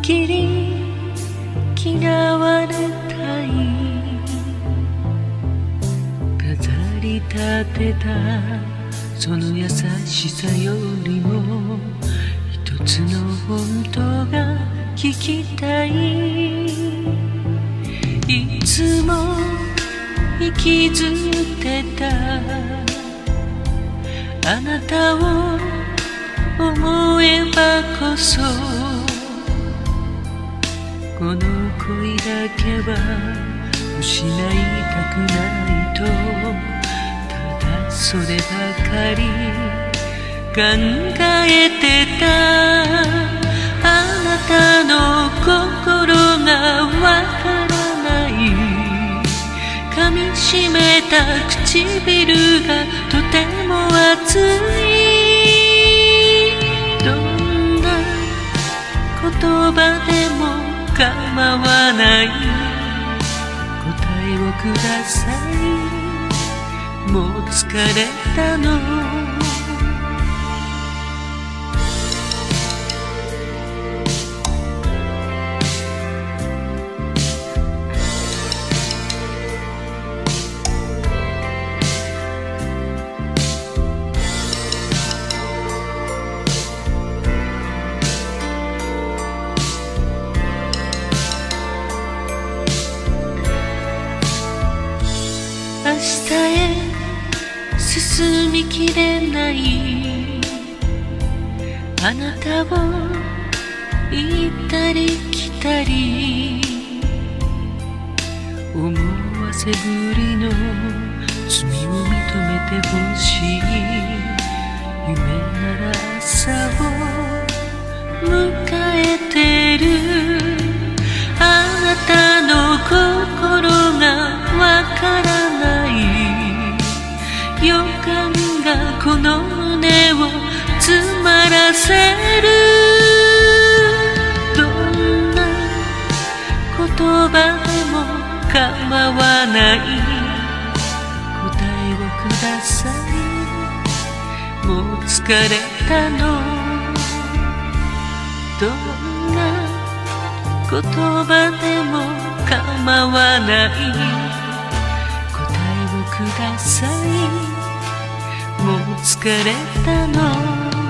きり嫌われたい。飾り立てたその優しさよりも一つの本当が聞きたい。いつも引きずってたあなたを思えばこそこの恋だけは失いたくないとただそればかり考えてた。あなたの心がわからない。噛みしめた唇がとても熱い。どんな言葉でも構わない。答えをください。もう疲れたの。明日へ進みきれないあなたを行ったり来たり思わせぶりの罪を認めてほしい。夢なら朝を迎えてる。あなたの心がわからない予感がこの胸を詰まらせる。どんな言葉でも構わない。答えをください。もう疲れたの。どんな言葉でも構わない。答えをください。もう疲れたの。